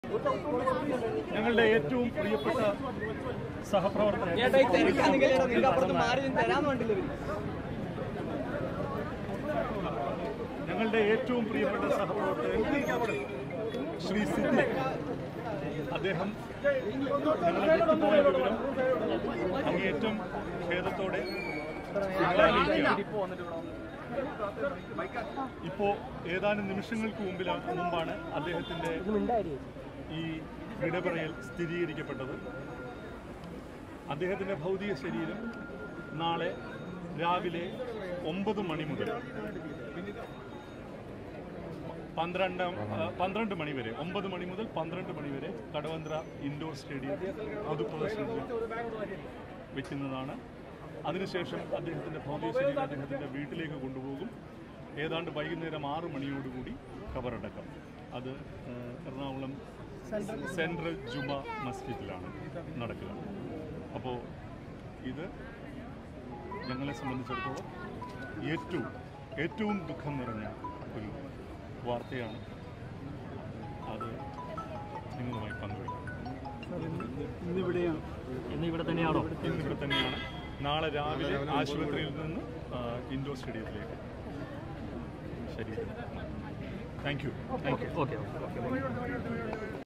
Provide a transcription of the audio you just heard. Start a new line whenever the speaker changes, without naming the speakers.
ഞങ്ങളുടെ ഏറ്റവും പ്രിയപ്പെട്ട സഹപ്രവർത്തകൻ ശ്രീ സിദ്ദിഖ് അദ്ദേഹം ഞങ്ങളെ വിട്ടുപോയ വിവരം അങ്ങേയറ്റം ഖേദത്തോടെ ഇപ്പോ ഏതാനും നിമിഷങ്ങൾക്ക് മുമ്പാണ് അദ്ദേഹത്തിന്റെ ഈ വിടപറയൽ സ്ഥിരീകരിക്കപ്പെട്ടത്. അദ്ദേഹത്തിന്റെ ഭൗതിക ശരീരം നാളെ രാവിലെ 9 മണി മുതൽ 12 മണി വരെ 9 മണി മുതൽ 12 മണി വരെ കടവന്ത്ര ഇൻഡോർ സ്റ്റേഡിയം പൊതുപ്രദർശനത്തിൽ വയ്ക്കുന്നതാണ്. അതിനുശേഷം അദ്ദേഹത്തിൻ്റെ ഭൗതിക ശരീരം അദ്ദേഹത്തിൻ്റെ വീട്ടിലേക്ക് കൊണ്ടുപോകും. ഏതാണ്ട് വൈകുന്നേരം 6 മണിയോടുകൂടി ഖബറടക്കം. അത് എറണാകുളം സെൻട്രൽ ജുമ മസ്ജിദിലാണ് നടക്കുക. അപ്പോൾ ഇത് ഞങ്ങളെ സംബന്ധിച്ചിടത്തോളം ഏറ്റവും ദുഃഖം നിറഞ്ഞ ഒരു വാർത്തയാണ്. അത് നിങ്ങളുമായി പങ്കുവയ്ക്കാം. ഇന്നിവിടെ തന്നെയാണ്. നാളെ രാവിലെ ആശുപത്രിയിൽ നിന്ന് ഇൻഡോർ സ്റ്റേഡിയത്തിലേക്ക്. ശരി, താങ്ക് യു.